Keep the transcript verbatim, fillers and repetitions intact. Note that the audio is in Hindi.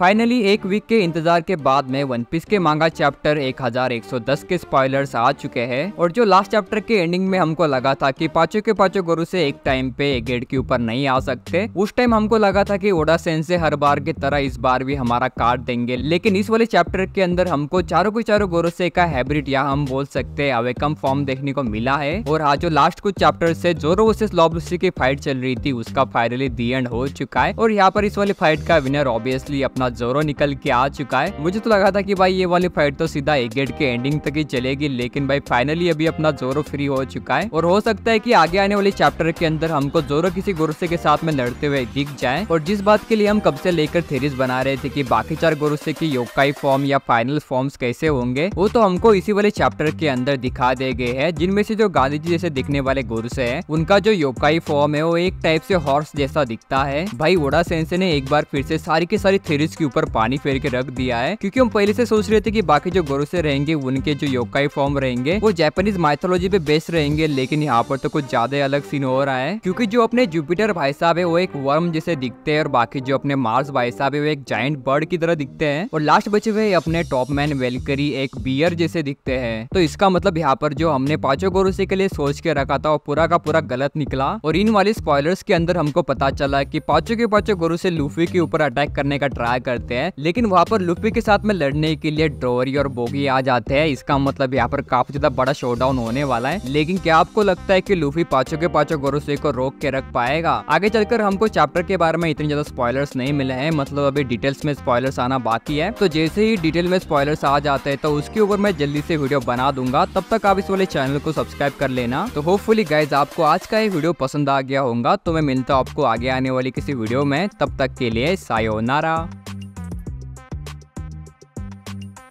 फाइनली एक वीक के इंतजार के बाद में वन पीस के मांगा चैप्टर एक हज़ार एक सौ दस के स्पॉयलर्स आ चुके हैं। और जो लास्ट चैप्टर के एंडिंग में हमको लगा था कि पांचों के पांचों गोरुसे एक टाइम पे गेट के ऊपर नहीं आ सकते, उस टाइम हमको लगा था कि ओडा सेंसे हर बार की तरह इस बार भी हमारा काट देंगे। लेकिन इस वाले चैप्टर के अंदर हमको चारों के चारों गोरुसे का हाइब्रिड या हम बोल सकते हैं अवेकम फॉर्म देखने को मिला है। और हाँ, जो लास्ट कुछ चैप्टर से जोरो वर्सेस लॉब लूसी की फाइट चल रही थी उसका फाइनली दी एंड हो चुका है। और यहाँ पर इस वाली फाइट का विनर ऑब्वियसली अपना जोरो निकल के आ चुका है। मुझे तो लगा था कि भाई ये वाली फाइट तो सीधा एक गेट के एंडिंग तक ही चलेगी, लेकिन भाई फाइनली अभी अपना जोरो फ्री हो चुका है। और हो सकता है कि आगे आने वाले चैप्टर के अंदर हमको जोरो किसी गोरुसे के साथ में लड़ते हुए दिख जाए। और जिस बात के लिए हम कब से लेकर थेरीज बना रहे थे कि बाकी चार गोरुसे की योकाई फॉर्म या फाइनल फॉर्म्स कैसे होंगे, वो तो हमको इसी वाले चैप्टर के अंदर दिखा दे गए हैं। जिनमें से जो गांधी जी जैसे दिखने वाले गोरुसे हैं उनका जो योकाई फॉर्म है वो एक टाइप से हॉर्स जैसा दिखता है। भाई ओडा सेंसे ने एक बार फिर से सारी की सारी थेरीज के ऊपर पानी फेर के रख दिया है, क्योंकि हम पहले से सोच रहे थे कि बाकी जो गोरुसे रहेंगे उनके जो योकाई फॉर्म रहेंगे वो जापानीज माइथोलॉजी पे बेस्ड रहेंगे। लेकिन यहाँ पर तो कुछ ज्यादा अलग सीन हो रहा है, क्योंकि जो अपने जुपिटर भाई साहब है वो एक वर्म जैसे दिखते हैं और बाकी जो अपने मार्स भाई साहब है वो एक जायंट बर्ड की तरह दिखते हैं। और लास्ट बचे हुए अपने टॉपमैन वेलकरी एक बियर जैसे दिखते हैं। तो इसका मतलब यहाँ पर जो हमने पांचों गोरुसे के लिए सोच के रखा था वो पूरा का पूरा गलत निकला। और इन वाले स्पॉयलर्स के अंदर हमको पता चला कि पांचों के पांचों गोरुसे लूफी के ऊपर अटैक करने का ट्राई करते हैं, लेकिन वहाँ पर लूफी के साथ में लड़ने के लिए ड्रोवरी और बोगी आ जाते हैं। इसका मतलब यहाँ पर काफी ज्यादा बड़ा शोडाउन होने वाला है। लेकिन क्या आपको लगता है कि लूफी पांचों के पांचों गोरुसे को रोक के रख पाएगा? आगे चलकर हमको चैप्टर के बारे में इतने ज्यादा स्पॉयलर्स नहीं मिले हैं, मतलब अभी डिटेल्स में स्पॉयलर्स आना बाकी है। तो जैसे ही डिटेल में स्पॉयलर्स आ जाते हैं तो उसके ऊपर मैं जल्दी से वीडियो बना दूंगा। तब तक आप इस वाले चैनल को सब्सक्राइब कर लेना। तो होपफुली गाइज आपको आज का ये वीडियो पसंद आ गया होगा। तो मैं मिलता हूँ आपको आगे आने वाली किसी वीडियो में, तब तक के लिए सायोनारा।